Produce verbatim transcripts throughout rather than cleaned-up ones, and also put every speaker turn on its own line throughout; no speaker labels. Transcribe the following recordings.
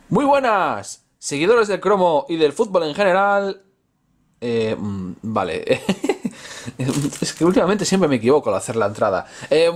Muy buenas, seguidores del cromo y del fútbol en general. Eh, mm, vale, es que últimamente siempre me equivoco al hacer la entrada. Eh,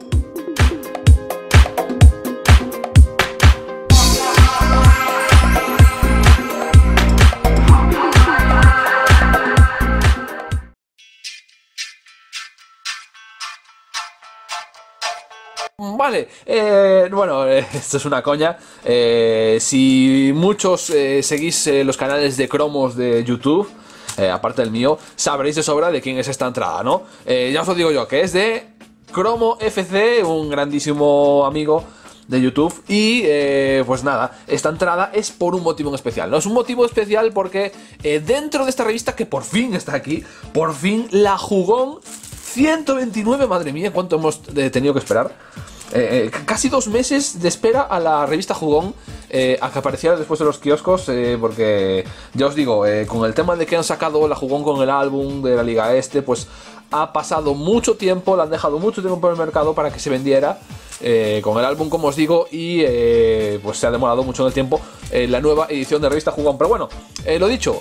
Vale, eh, bueno, eh, esto es una coña. Eh, si muchos eh, seguís eh, los canales de cromos de YouTube, eh, aparte del mío, sabréis de sobra de quién es esta entrada, ¿no? Eh, ya os lo digo yo, que es de Cromo F C, un grandísimo amigo de YouTube. Y eh, pues nada, esta entrada es por un motivo en especial, ¿no? Es un motivo especial porque eh, dentro de esta revista, que por fin está aquí, por fin la Jugón ciento veintinueve, madre mía, cuánto hemos eh, tenido que esperar. Eh, eh, casi dos meses de espera a la revista Jugón, eh, a que apareciera después de los kioscos, eh, porque ya os digo, eh, con el tema de que han sacado la Jugón con el álbum de la Liga Este, pues ha pasado mucho tiempo, la han dejado mucho tiempo por el mercado para que se vendiera, eh, con el álbum, como os digo, y eh, pues se ha demorado mucho en el tiempo eh, la nueva edición de revista Jugón. Pero bueno, eh, lo dicho,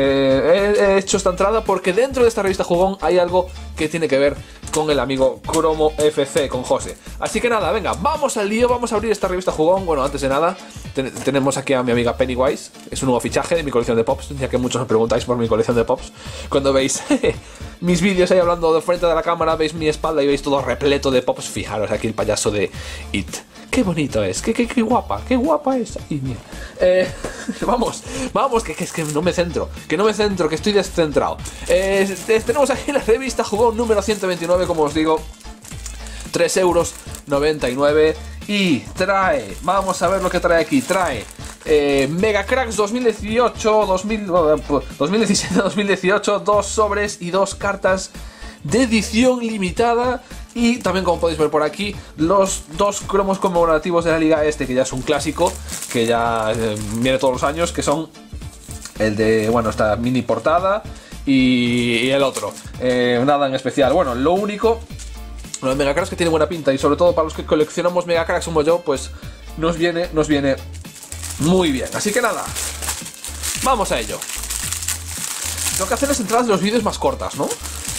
eh, he, he hecho esta entrada porque dentro de esta revista Jugón hay algo que tiene que ver con el amigo Cromo F C, con José. Así que nada, venga, vamos al lío, vamos a abrir esta revista Jugón. Bueno, antes de nada, ten tenemos aquí a mi amiga Pennywise. Es un nuevo fichaje de mi colección de Pops, ya que muchos me preguntáis por mi colección de Pops. Cuando veis mis vídeos ahí hablando de frente de la cámara, veis mi espalda y veis todo repleto de Pops. Fijaros aquí el payaso de It. Qué bonito es, qué, qué, qué guapa, qué guapa es. Ay, mira. Eh, vamos, vamos, que, que es que no me centro, que no me centro, que estoy descentrado. Eh, tenemos aquí la revista Jugón número ciento veintinueve, como os digo, tres euros noventa y nueve. Y trae, vamos a ver lo que trae aquí, trae eh, Mega Cracks dos mil dieciocho, dos mil, dos mil diecisiete, dos mil dieciocho, dos sobres y dos cartas de edición limitada. Y también, como podéis ver por aquí, los dos cromos conmemorativos de la Liga Este, que ya es un clásico, que ya eh, viene todos los años, que son el de, bueno, esta mini portada y, y el otro. Eh, nada en especial. Bueno, lo único, los Mega Cracks, que tiene buena pinta, y sobre todo para los que coleccionamos Mega Cracks como yo, pues nos viene, nos viene muy bien. Así que nada, vamos a ello. Tengo que hacer las entradas de los vídeos más cortas, ¿no?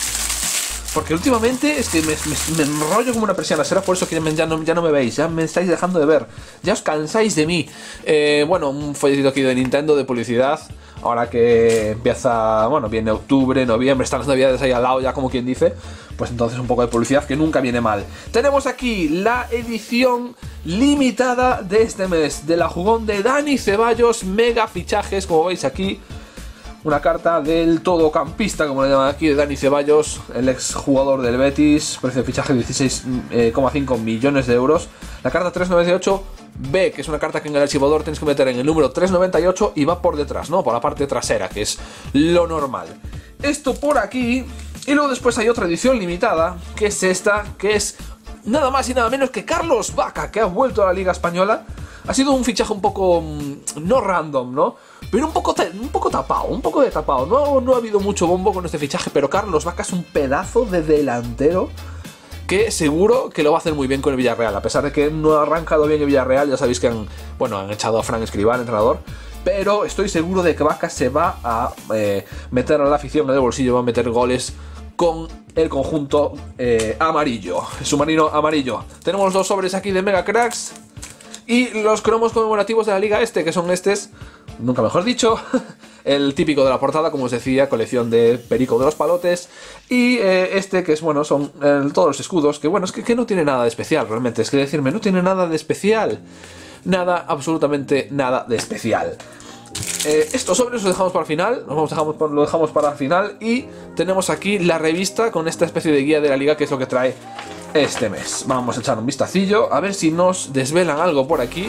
Porque últimamente es que me, me, me enrollo como una persiana. Será por eso que ya no, ya no me veis, ya me estáis dejando de ver, ya os cansáis de mí. eh, Bueno, un folletito aquí de Nintendo, de publicidad. Ahora que empieza, bueno, viene octubre, noviembre, están las navidades ahí al lado ya, como quien dice. Pues entonces un poco de publicidad que nunca viene mal. Tenemos aquí la edición limitada de este mes, de la Jugón de Dani Ceballos, mega fichajes, como veis aquí. Una carta del todocampista, como le llaman aquí, de Dani Ceballos, el ex jugador del Betis, precio de fichaje dieciséis coma cinco millones de euros. La carta trescientos noventa y ocho B, que es una carta que en el archivador tenéis que meter en el número trescientos noventa y ocho y va por detrás, ¿no? Por la parte trasera, que es lo normal. Esto por aquí. Y luego después hay otra edición limitada, que es esta, que es nada más y nada menos que Carlos Vaca, que ha vuelto a la Liga Española. Ha sido un fichaje un poco, no random, ¿no? Pero un poco, un poco tapado, un poco de tapado. No, no ha habido mucho bombo con este fichaje, pero Carlos Vaca es un pedazo de delantero que seguro que lo va a hacer muy bien con el Villarreal. A pesar de que no ha arrancado bien el Villarreal, ya sabéis que han, bueno, han echado a Fran Escribá, el entrenador. Pero estoy seguro de que Vaca se va a eh, meter a la afición en el bolsillo, va a meter goles con el conjunto eh, amarillo, submarino amarillo. Tenemos dos sobres aquí de Mega Cracks y los cromos conmemorativos de la Liga Este, que son estos, nunca mejor dicho, el típico de la portada, como os decía, colección de Perico de los Palotes, y eh, este que es, bueno, son eh, todos los escudos, que bueno, es que, que no tiene nada de especial, realmente, es que decirme, no tiene nada de especial, nada, absolutamente nada de especial. Eh, estos sobres los dejamos para el final, nos dejamos, lo dejamos para el final, y tenemos aquí la revista con esta especie de guía de la liga, que es lo que trae este mes. Vamos a echar un vistacillo, a ver si nos desvelan algo por aquí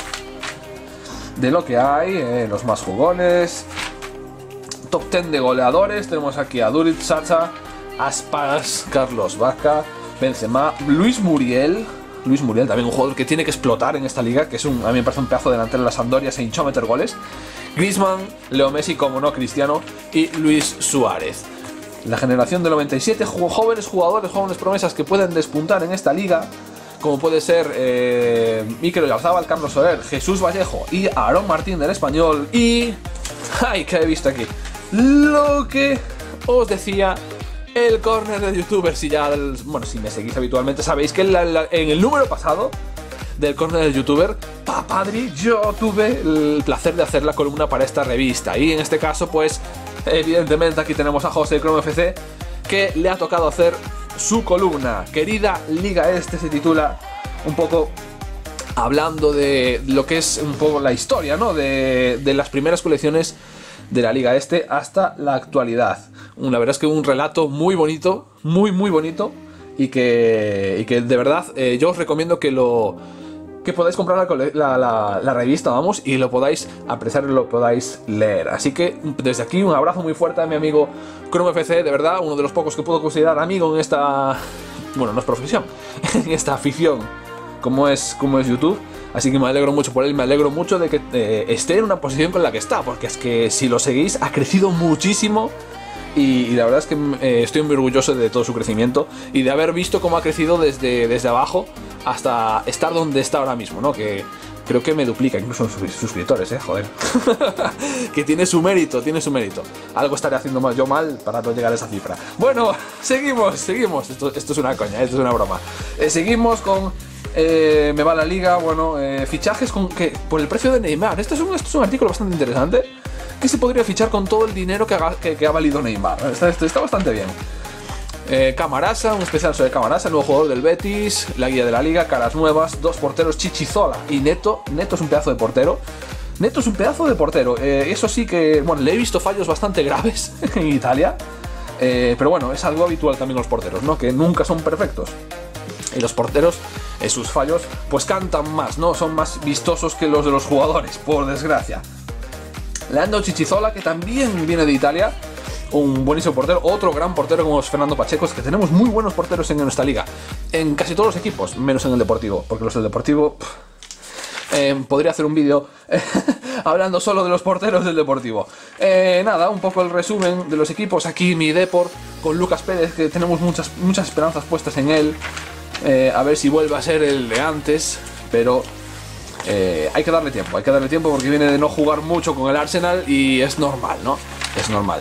de lo que hay, eh, los más jugones. Top diez de goleadores, tenemos aquí a Duriz, Sacha, Aspas, Carlos Vaca, Benzema, Luis Muriel. Luis Muriel, también un jugador que tiene que explotar en esta liga, que es un, a mí me parece un pedazo delantero de la Sampdoria, se hinchó a meter goles. Griezmann, Leo Messi, como no, Cristiano, y Luis Suárez. La generación del noventa y siete, jóvenes jugadores, jóvenes promesas que pueden despuntar en esta liga, como puede ser eh, Mikel Oyarzabal, Carlos Soler, Jesús Vallejo y Aarón Martín del Español. Y... ¡ay, que he visto aquí! Lo que os decía, el córner de youtubers. Si ya, bueno, si me seguís habitualmente sabéis que en, la, la, en el número pasado del córner del youtuber, papadri, yo tuve el placer de hacer la columna para esta revista. Y en este caso, pues, evidentemente aquí tenemos a José de Cromo F C, que le ha tocado hacer su columna. Querida Liga Este se titula, un poco hablando de lo que es un poco la historia, ¿no? De, de las primeras colecciones de la Liga Este hasta la actualidad. La verdad es que un relato muy bonito, muy muy bonito, y que, y que de verdad eh, yo os recomiendo que lo... que podáis comprar la, la, la, la revista, vamos, y lo podáis apreciar y lo podáis leer. Así que desde aquí un abrazo muy fuerte a mi amigo Cromo F C, de verdad, uno de los pocos que puedo considerar amigo en esta... bueno, no es profesión, en esta afición como es, como es YouTube. Así que me alegro mucho por él, me alegro mucho de que eh, esté en una posición con la que está, porque es que si lo seguís ha crecido muchísimo. Y, y la verdad es que eh, estoy muy orgulloso de todo su crecimiento y de haber visto cómo ha crecido desde, desde abajo hasta estar donde está ahora mismo, ¿no? Que creo que me duplica incluso en sus suscriptores, ¿eh? Joder. Que tiene su mérito, tiene su mérito. Algo estaré haciendo mal yo mal para no llegar a esa cifra. Bueno, seguimos, seguimos. Esto, esto es una coña, esto es una broma. Eh, seguimos con... Eh, me va la liga, bueno, eh, fichajes con que por el precio de Neymar. Este es, un, este es un artículo bastante interesante. Que se podría fichar con todo el dinero que, haga, que, que ha valido Neymar. Está, está, está bastante bien. Eh, Camarasa, un especial sobre Camarasa, el nuevo jugador del Betis, la guía de la liga, caras nuevas, dos porteros, Chichizola y Neto. Neto es un pedazo de portero. Neto es un pedazo de portero. Eh, eso sí que, bueno, le he visto fallos bastante graves en Italia. Eh, pero bueno, es algo habitual también los porteros, ¿no? Que nunca son perfectos. Y los porteros, eh, sus fallos, pues cantan más, ¿no? Son más vistosos que los de los jugadores, por desgracia. Leandro Chichizola, que también viene de Italia, un buenísimo portero, otro gran portero como es Fernando Pacheco. Es que tenemos muy buenos porteros en nuestra liga, en casi todos los equipos, menos en el Deportivo, porque los del Deportivo... Pff, eh, podría hacer un vídeo hablando solo de los porteros del Deportivo. Eh, nada, un poco el resumen de los equipos. Aquí mi Depor, con Lucas Pérez, que tenemos muchas, muchas esperanzas puestas en él. Eh, a ver si vuelve a ser el de antes, pero... Eh, hay que darle tiempo, hay que darle tiempo porque viene de no jugar mucho con el Arsenal y es normal, ¿no? Es normal.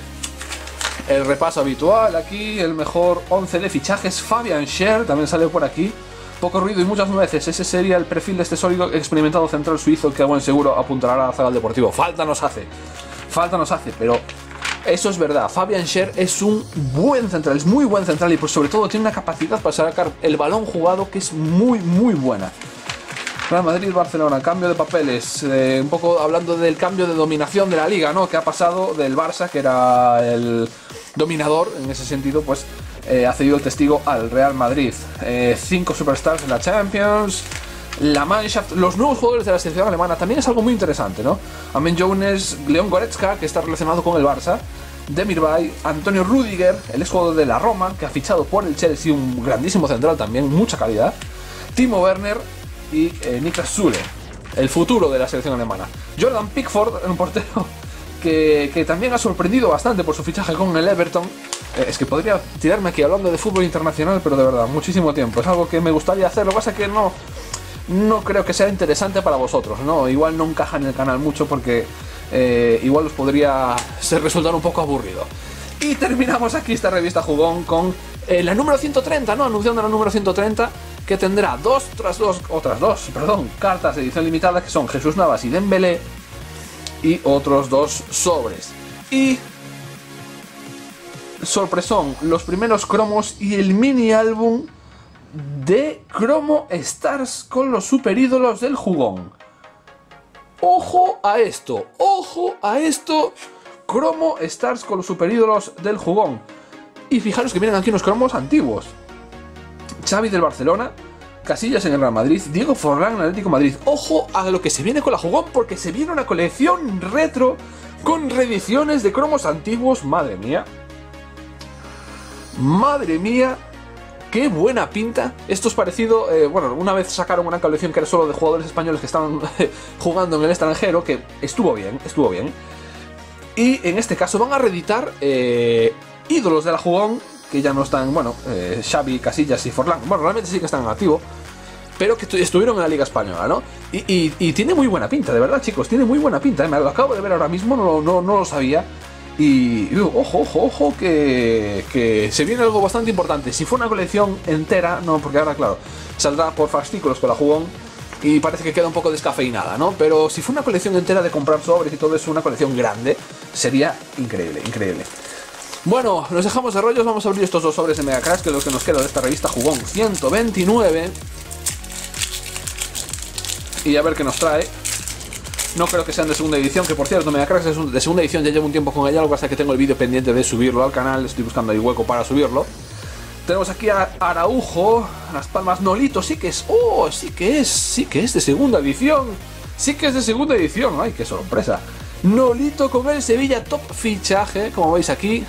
El repaso habitual aquí, el mejor once de fichajes, Fabian Schär, también sale por aquí. Poco ruido y muchas nueces, ese sería el perfil de este sólido experimentado central suizo que a buen seguro apuntará a la zaga del Deportivo. Falta nos hace, falta nos hace, pero eso es verdad. Fabian Schär es un buen central, es muy buen central y pues sobre todo tiene una capacidad para sacar el balón jugado que es muy, muy buena. Real Madrid-Barcelona, cambio de papeles, eh, un poco hablando del cambio de dominación de la liga, ¿no? Que ha pasado del Barça, que era el dominador, en ese sentido, pues eh, ha cedido el testigo al Real Madrid. Eh, cinco superstars en la Champions, la Mannschaft, los nuevos jugadores de la selección alemana, también es algo muy interesante, ¿no? Amen Jones, León Goretzka, que está relacionado con el Barça, Demirbay, Antonio Rüdiger, el exjugador de la Roma, que ha fichado por el Chelsea, un grandísimo central también, mucha calidad, Timo Werner y eh, Niklas Süle, el futuro de la selección alemana. Jordan Pickford, un portero que, que también ha sorprendido bastante por su fichaje con el Everton. Eh, es que podría tirarme aquí hablando de fútbol internacional, pero de verdad, muchísimo tiempo. Es algo que me gustaría hacer, lo que pasa es que no, no creo que sea interesante para vosotros, ¿no? Igual no encaja en el canal mucho porque eh, igual os podría ser, resultar un poco aburrido. Y terminamos aquí esta revista Jugón con eh, la número ciento treinta, ¿no? Anunciando la número ciento treinta, que tendrá dos tras dos, otras dos, perdón, cartas de edición limitada, que son Jesús Navas y Dembélé, y otros dos sobres. Y sorpresón, los primeros cromos y el mini álbum de Cromo Stars con los superídolos del Jugón. Ojo a esto, ojo a esto, Cromo Stars con los superídolos del Jugón. Y fijaros que vienen aquí unos cromos antiguos. Xavi del Barcelona, Casillas en el Real Madrid, Diego Forlán en el Atlético de Madrid. Ojo a lo que se viene con la Jugón, porque se viene una colección retro con reediciones de cromos antiguos. Madre mía. Madre mía. ¡Qué buena pinta! Esto es parecido, eh, bueno, una vez sacaron una colección que era solo de jugadores españoles que estaban jugando en el extranjero, que estuvo bien, estuvo bien. Y en este caso van a reeditar eh, ídolos de la Jugón, que ya no están, bueno, eh, Xavi, Casillas y Forlán. Bueno, realmente sí que están en activo, pero que estuvieron en la Liga Española, ¿no? Y, y, y tiene muy buena pinta, de verdad, chicos, tiene muy buena pinta, ¿eh? Me lo acabo de ver ahora mismo, no, no, no lo sabía. Y uh, ojo, ojo, ojo, que, que se viene algo bastante importante. Si fue una colección entera, no, porque ahora, claro, saldrá por fascículos con la jugón y parece que queda un poco descafeinada, ¿no? Pero si fue una colección entera de comprar sobres y todo eso, una colección grande, sería increíble, increíble. Bueno, nos dejamos de rollos, vamos a abrir estos dos sobres de Mega Cracks, que es lo que nos queda de esta revista Jugón ciento veintinueve. Y a ver qué nos trae. No creo que sean de segunda edición, que por cierto, Mega Cracks es de segunda edición, ya llevo un tiempo con ella, lo que pasa es que tengo el vídeo pendiente de subirlo al canal, estoy buscando ahí hueco para subirlo. Tenemos aquí a Araujo, Las Palmas, Nolito, sí que es, oh, sí que es, sí que es de segunda edición, sí que es de segunda edición, ay, qué sorpresa. Nolito con el Sevilla, top fichaje, como veis aquí.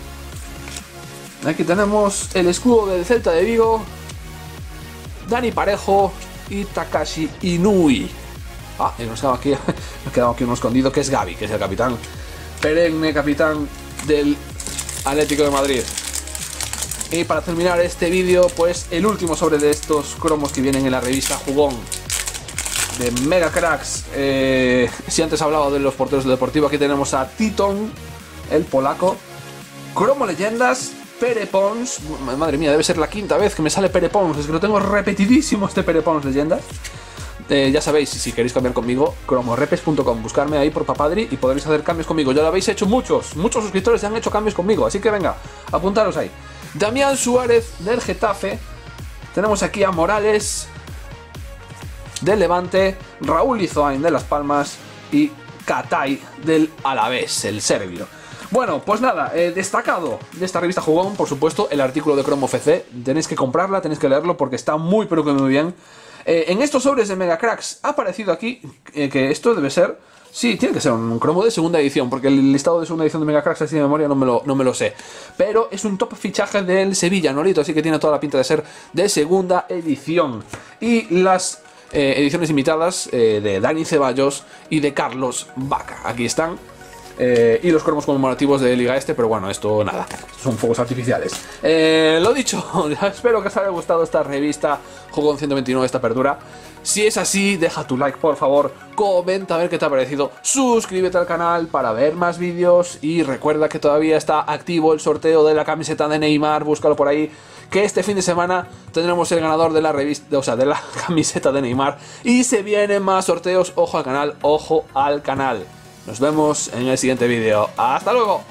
Aquí tenemos el escudo del Celta de Vigo, Dani Parejo y Takashi Inui. Ah, y nos quedamos aquí, nos quedamos aquí uno escondido, que es Gavi, que es el capitán, perenne capitán del Atlético de Madrid. Y para terminar este vídeo, pues el último sobre de estos cromos que vienen en la revista Jugón de Mega Cracks. Eh, si antes hablaba de los porteros del Deportivo, aquí tenemos a Titon, el polaco. Cromo Leyendas, Pere Pons. Madre mía, debe ser la quinta vez que me sale Pere Pons, es que lo tengo repetidísimo este Pere Pons Leyendas. Eh, ya sabéis, si queréis cambiar conmigo, cromorepes punto com, buscarme ahí por Papadri y podréis hacer cambios conmigo. Ya lo habéis hecho muchos, muchos suscriptores ya han hecho cambios conmigo, así que venga, apuntaros ahí. Damián Suárez del Getafe, tenemos aquí a Morales del Levante, Raúl Izoain de Las Palmas y Katay del Alavés, el serbio. Bueno, pues nada, eh, destacado de esta revista Jugón, por supuesto, el artículo de Cromo F C. Tenéis que comprarla, tenéis que leerlo porque está muy pero que muy bien. Eh, en estos sobres de Mega Cracks ha aparecido aquí eh, que esto debe ser, sí, tiene que ser un cromo de segunda edición, porque el listado de segunda edición de Mega Cracks así de memoria no me lo, no me lo sé. Pero es un top fichaje del Sevilla, Nolito, así que tiene toda la pinta de ser de segunda edición. Y las eh, ediciones limitadas eh, de Dani Ceballos y de Carlos Vaca, aquí están. Eh, y los cromos conmemorativos de Liga Este, pero bueno, esto nada, son fuegos artificiales. Eh, lo dicho, espero que os haya gustado esta revista Jugón ciento veintinueve, esta apertura. Si es así, deja tu like por favor, comenta a ver qué te ha parecido, suscríbete al canal para ver más vídeos y recuerda que todavía está activo el sorteo de la camiseta de Neymar, búscalo por ahí, que este fin de semana tendremos el ganador de la revista, o sea, de la camiseta de Neymar y se vienen más sorteos, ojo al canal, ojo al canal. Nos vemos en el siguiente vídeo. ¡Hasta luego!